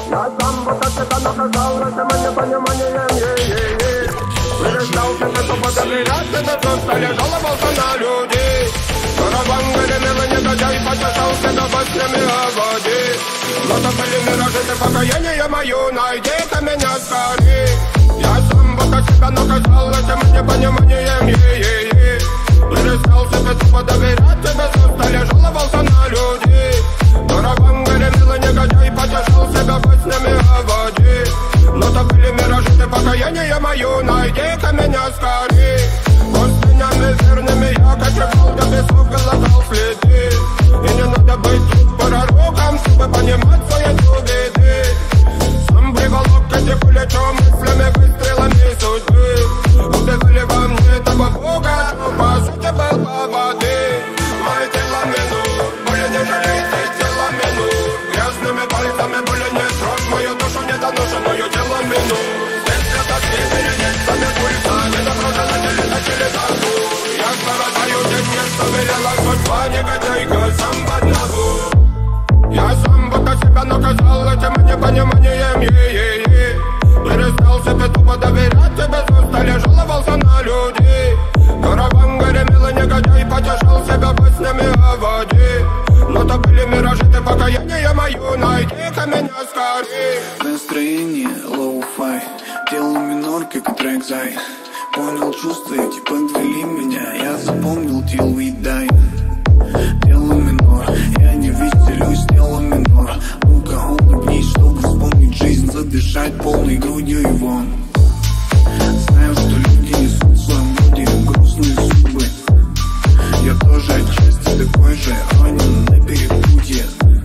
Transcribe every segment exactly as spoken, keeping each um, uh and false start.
Я сам вот от себя наказал этим непониманием, е-е-е. Перестал себе тупо доверять, себе просто лежал, жаловался на людей. Караван гремел и негодяй потешал себя баснями о воде. Но то были миражи, ты покаяние мое, найди-ка меня скорей. Я сам вот от себя наказал этим непониманием, е-е-е. Перестал себе тупо доверять, тебе просто жаловался на людей. Караван гремел и негодяй потешал себя баснями о воде. Но то были миражи, ты покаяние мое, найди-ка меня скорей. Пустынями верными я кочевал, до песов глотал следы. И не надо быть тут пророком, чтобы понимать свои беды. Сам приволок эти плечом мыслями, выстрелами судьбы. Убивали во мне того Бога, но по сути был по воды. Мои тела минут, боли не жалейте, тела минут. Грязными пальцами боли не трожь, мою душу недоношенную тело минут. Без тоски перенесами пульса, не доброжелатели начали борьбу. Я страдаю, день мне доверяла судьба, негодяйка, сам в одного. Я сам вот от себя наказал этим непониманием, е-е-е. Перестал себе тупо доверять, тебе устали, жаловался на людей. Караван гремел и негодяй потешал себя баснями о воде. Но то были миражи, ты покаяние мое, найди-ка меня скорей. Настроение лоу-фай, тело минор, как трек зай. Понял чувства эти, подвели меня, я запомнил till we die. Тело минор, я не веселюсь, тело минор. Ну-ка улыбнись, чтобы вспомнить жизнь, задышать полной грудью и вон. Знаю, что люди несут в своем роде грустные судьбы. Я тоже отчасти такой же, ранен на перепутье.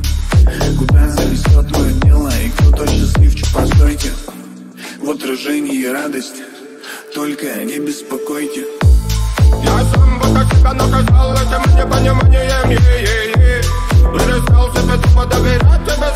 Куда занесет мое дело и кто-то счастливчик, постойте. В отражении радость, только не беспокойте. Я сам вот от себя наказал этим непониманием, е-е-е. Перестал себе тупо доверять, тебе